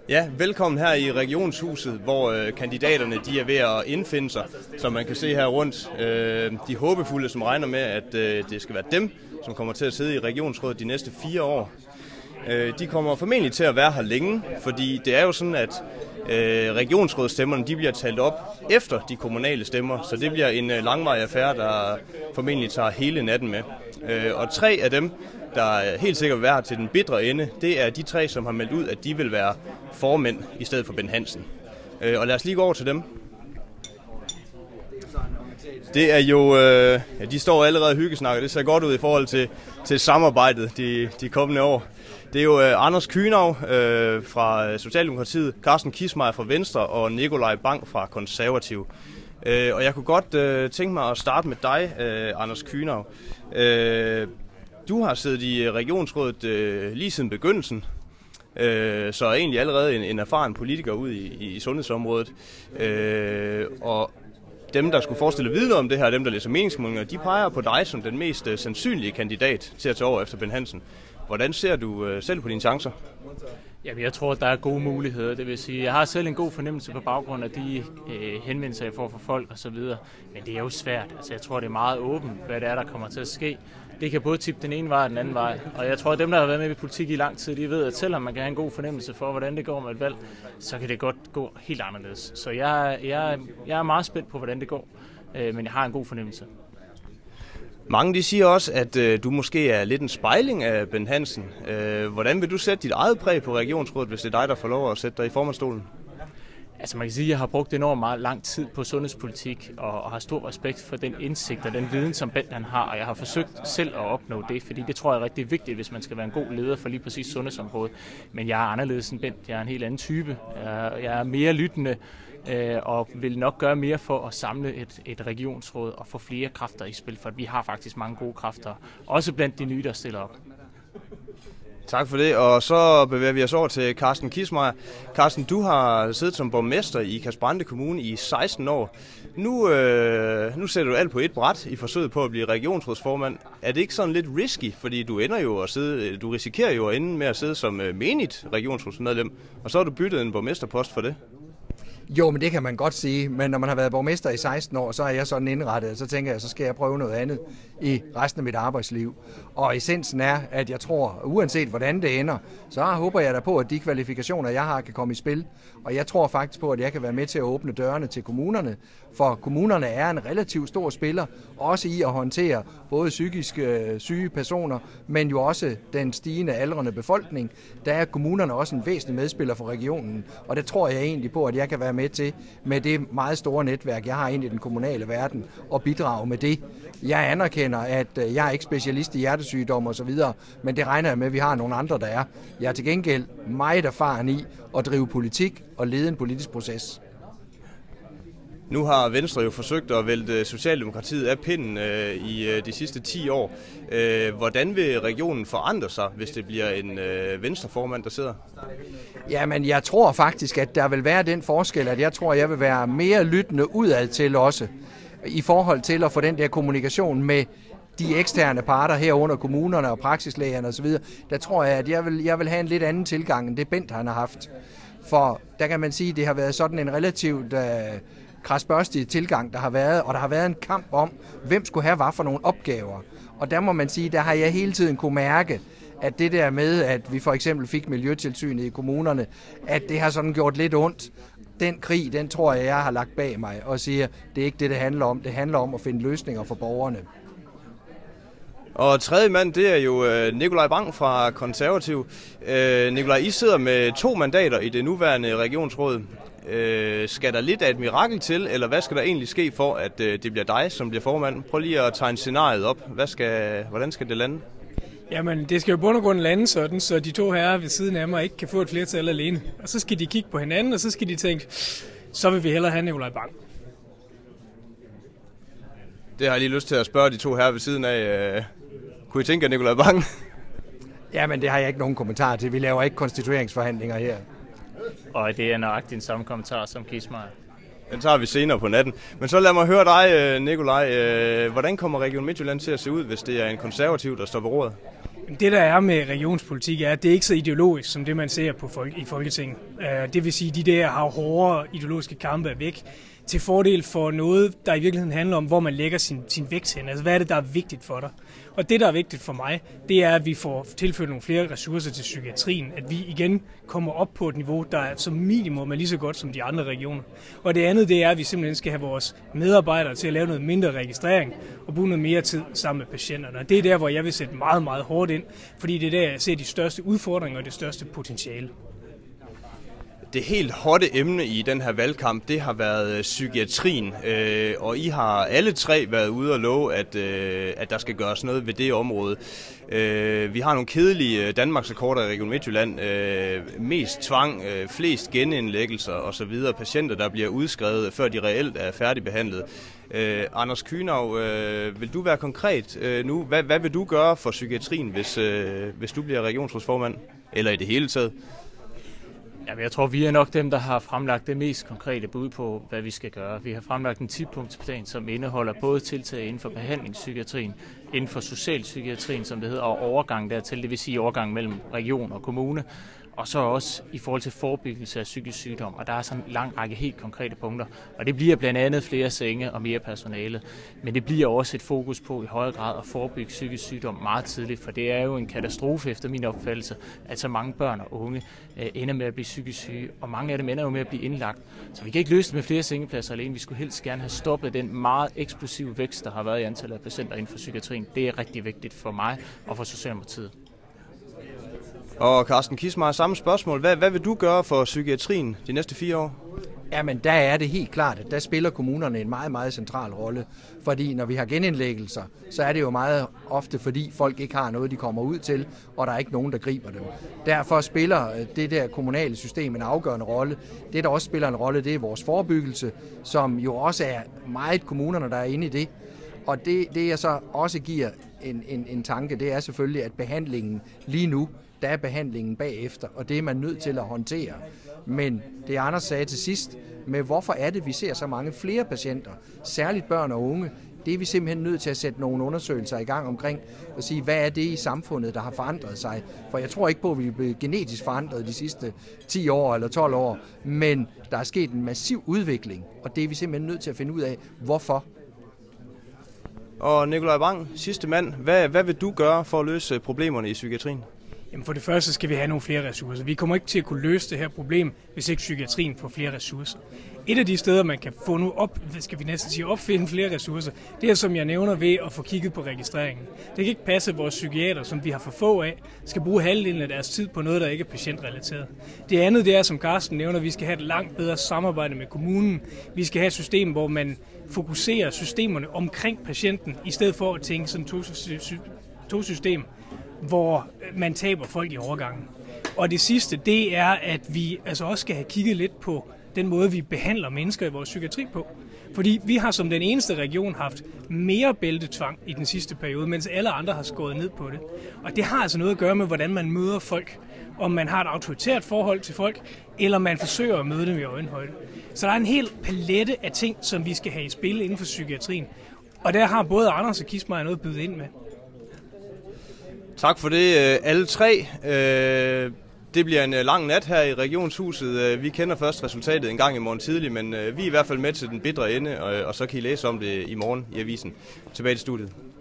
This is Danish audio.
Ja, velkommen her i Regionshuset, hvor kandidaterne de er ved at indfinde sig, som man kan se her rundt. De håbefulde, som regner med, at det skal være dem, som kommer til at sidde i regionsrådet de næste 4 år. De kommer formentlig til at være her længe, fordi det er jo sådan, at regionsrådsstemmerne de bliver talt op efter de kommunale stemmer, så det bliver en langvarig affære, der formentlig tager hele natten med. Og 3 af dem, der helt sikkert vil være her til den bitre ende, det er de 3, som har meldt ud, at de vil være formænd i stedet for Bent Hansen. Og lad os lige gå over til dem. Det er jo, de står allerede og hyggesnakker. Det ser godt ud i forhold til samarbejdet de kommende år. Det er jo Anders Kühnau fra Socialdemokratiet, Carsten Kissmeyer fra Venstre og Nikolaj Bang fra Konservativ. Og jeg kunne godt tænke mig at starte med dig, Anders Kühnau. Du har siddet i regionsrådet lige siden begyndelsen, så er egentlig allerede en erfaren politiker ude i sundhedsområdet. Og dem, der skulle forestille vide om det her, dem, der læser meningsmålinger, de peger på dig som den mest sandsynlige kandidat til at tage over efter Bent Hansen. Hvordan ser du selv på dine chancer? Jamen, jeg tror, der er gode muligheder. Det vil sige, jeg har selv en god fornemmelse på baggrund af de henvendelser, jeg får fra folk og så videre. Men det er jo svært. Altså, jeg tror, det er meget åbent, hvad det er, der kommer til at ske. Det kan både tippe den ene vej og den anden vej. Og jeg tror, at dem, der har været med i politik i lang tid, de ved, at selvom man kan have en god fornemmelse for, hvordan det går med et valg, så kan det godt gå helt anderledes. Så jeg er meget spændt på, hvordan det går. Men jeg har en god fornemmelse. Mange de siger også, at du måske er lidt en spejling af Bent Hansen. Hvordan vil du sætte dit eget præg på regionsrådet, hvis det er dig, der får lov at sætte dig i formandsstolen? Altså man kan sige, at jeg har brugt enormt meget lang tid på sundhedspolitik og har stor respekt for den indsigt og den viden, som Bent han har. Og jeg har forsøgt selv at opnå det, fordi det tror jeg er rigtig vigtigt, hvis man skal være en god leder for lige præcis sundhedsområdet. Men jeg er anderledes end Bent. Jeg er en helt anden type. Jeg er mere lyttende og vil nok gøre mere for at samle et regionsråd og få flere kræfter i spil, for vi har faktisk mange gode kræfter, også blandt de nye, der stiller op. Tak for det, og så bevæger vi os over til Carsten Kissmeyer. Carsten, du har siddet som borgmester i Ikast-Brande Kommune i 16 år. Nu sætter du alt på et bræt i forsøget på at blive regionsrådsformand. Er det ikke sådan lidt risky, fordi du risikerer jo at ende med at sidde som menigt regionsrådsmedlem, og så har du byttet en borgmesterpost for det? Jo, men det kan man godt sige, men når man har været borgmester i 16 år, så er jeg sådan indrettet, så tænker jeg, så skal jeg prøve noget andet i resten af mit arbejdsliv. Og essensen er, at jeg tror, uanset hvordan det ender, så håber jeg da på, at de kvalifikationer, jeg har, kan komme i spil. Og jeg tror faktisk på, at jeg kan være med til at åbne dørene til kommunerne, for kommunerne er en relativt stor spiller, også i at håndtere både psykisk syge personer, men jo også den stigende aldrende befolkning. Der er kommunerne også en væsentlig medspiller for regionen, og det tror jeg egentlig på, at jeg kan være med til med det meget store netværk, jeg har ind i den kommunale verden, og bidrage med det. Jeg anerkender, at jeg er ikke specialist i hjertesygdom og så videre, men det regner jeg med, at vi har nogle andre, der er. Jeg er til gengæld meget erfaren i at drive politik og lede en politisk proces. Nu har Venstre jo forsøgt at vælte Socialdemokratiet af pinden i de sidste 10 år. Hvordan vil regionen forandre sig, hvis det bliver en Venstreformand, der sidder? Jamen, jeg tror faktisk, at der vil være den forskel, at jeg tror, at jeg vil være mere lyttende udad til også, i forhold til at få den der kommunikation med de eksterne parter herunder kommunerne og praksislægerne osv., der tror jeg, at jeg vil have en lidt anden tilgang, end det Bent han har haft. For der kan man sige, at det har været sådan en relativt krasbørstig tilgang, der har været, og der har været en kamp om, hvem skulle have hvad for nogle opgaver. Og der må man sige, der har jeg hele tiden kunne mærke, at det der med, at vi for eksempel fik miljøtilsynet i kommunerne, at det har sådan gjort lidt ondt. Den krig, den tror jeg har lagt bag mig og siger, det er ikke det handler om. Det handler om at finde løsninger for borgerne. Og tredje mand, det er jo Nikolaj Bang fra Konservativ. Nikolaj, I sidder med 2 mandater i det nuværende regionsråd. Skal der lidt af et mirakel til, eller hvad skal der egentlig ske for, at det bliver dig, som bliver formand? Prøv lige at tegne scenariet op. Hvordan skal det lande? Jamen, det skal jo bund og grund lande sådan, så de 2 herrer ved siden af mig ikke kan få et flertal alene. Og så skal de kigge på hinanden, og så skal de tænke, så vil vi hellere have Nikolaj Bang. Det har jeg lige lyst til at spørge de 2 herrer ved siden af. Kunne I tænke jer Nikolaj Bang? Jamen, det har jeg ikke nogen kommentar til. Vi laver ikke konstitueringsforhandlinger her. Og det er nøjagtigt den samme kommentar som Kissmeyer. Den tager vi senere på natten. Men så lad mig høre dig, Nikolaj. Hvordan kommer Region Midtjylland til at se ud, hvis det er en konservativ, der står ved roret? Det, der er med regionspolitik, er, at det er ikke så ideologisk, som det, man ser i Folketinget. Det vil sige, at de der har hårde ideologiske kampe er væk, til fordel for noget, der i virkeligheden handler om, hvor man lægger sin vægt hen. Altså, hvad er det, der er vigtigt for dig? Og det, der er vigtigt for mig, det er, at vi får tilført nogle flere ressourcer til psykiatrien. At vi igen kommer op på et niveau, der er som minimum er lige så godt som de andre regioner. Og det andet, det er, at vi simpelthen skal have vores medarbejdere til at lave noget mindre registrering og bruge noget mere tid sammen med patienterne. Og det er der, hvor jeg vil sætte meget, meget hårdt ind, fordi det er der, jeg ser de største udfordringer og det største potentiale. Det helt hotte emne i den her valgkamp, det har været psykiatrien, og I har alle tre været ude og love, at der skal gøres noget ved det område. Vi har nogle kedelige Danmarksrekorder i Region Midtjylland, mest tvang, flest genindlæggelser osv., patienter, der bliver udskrevet, før de reelt er færdigbehandlet. Anders Kühnau, vil du være konkret nu? Hvad vil du gøre for psykiatrien, hvis du bliver regionsrådsformand, eller i det hele taget? Ja, jeg tror, vi er nok dem, der har fremlagt det mest konkrete bud på, hvad vi skal gøre. Vi har fremlagt en 10-punktsplan, som indeholder både tiltag inden for behandlingspsykiatrien, inden for socialpsykiatrien, som det hedder, og overgang dertil, det vil sige overgang mellem region og kommune, og så også i forhold til forebyggelse af psykisk sygdom. Og der er sådan en lang række helt konkrete punkter. Og det bliver blandt andet flere senge og mere personale. Men det bliver også et fokus på i højere grad at forebygge psykisk sygdom meget tidligt. For det er jo en katastrofe efter min opfattelse, at så mange børn og unge ender med at blive psykisk syge. Og mange af dem ender jo med at blive indlagt. Så vi kan ikke løse det med flere sengepladser alene. Vi skulle helst gerne have stoppet den meget eksplosive vækst, der har været i antallet af patienter inden for psykiatrien. Det er rigtig vigtigt for mig og for Socialdemokratiet. Og Carsten Kissmeyer, samme spørgsmål. Hvad vil du gøre for psykiatrien de næste 4 år? Jamen, der er det helt klart, at der spiller kommunerne en meget, meget central rolle. Fordi når vi har genindlæggelser, så er det jo meget ofte, fordi folk ikke har noget, de kommer ud til, og der er ikke nogen, der griber dem. Derfor spiller det der kommunale system en afgørende rolle. Det, der også spiller en rolle, det er vores forebyggelse, som jo også er meget kommunerne, der er inde i det. Og det jeg så også giver en tanke, det er selvfølgelig, at behandlingen lige nu, der er behandlingen bagefter, og det er man nødt til at håndtere. Men det Anders sagde til sidst, med hvorfor er det, vi ser så mange flere patienter, særligt børn og unge, det er vi simpelthen nødt til at sætte nogle undersøgelser i gang omkring, og sige, hvad er det i samfundet, der har forandret sig? For jeg tror ikke på, at vi er blevet genetisk forandret de sidste 10 år eller 12 år, men der er sket en massiv udvikling, og det er vi simpelthen nødt til at finde ud af, hvorfor. Og Nikolaj Wang, sidste mand, hvad vil du gøre for at løse problemerne i psykiatrien? Jamen for det første skal vi have nogle flere ressourcer. Vi kommer ikke til at kunne løse det her problem, hvis ikke psykiatrien får flere ressourcer. Et af de steder, man kan få opfinde flere ressourcer, det er, som jeg nævner, ved at få kigget på registreringen. Det kan ikke passe, at vores psykiater, som vi har for få af, skal bruge halvdelen af deres tid på noget, der ikke er patientrelateret. Det andet, det er, som Carsten nævner, at vi skal have et langt bedre samarbejde med kommunen. Vi skal have et system, hvor man fokuserer systemerne omkring patienten, i stedet for at tænke sådan to system, hvor man taber folk i overgangen. Og det sidste, det er, at vi altså også skal have kigget lidt på den måde, vi behandler mennesker i vores psykiatri på. Fordi vi har som den eneste region haft mere bæltetvang i den sidste periode, mens alle andre har skåret ned på det. Og det har altså noget at gøre med, hvordan man møder folk. Om man har et autoritært forhold til folk, eller man forsøger at møde dem i øjenhøjde. Så der er en hel palette af ting, som vi skal have i spil inden for psykiatrien. Og der har både Anders og Kissmeyer noget at byde ind med. Tak for det, alle tre. Det bliver en lang nat her i Regionshuset. Vi kender først resultatet en gang i morgen tidlig, men vi er i hvert fald med til den bitre ende, og så kan I læse om det i morgen i avisen. Tilbage til studiet.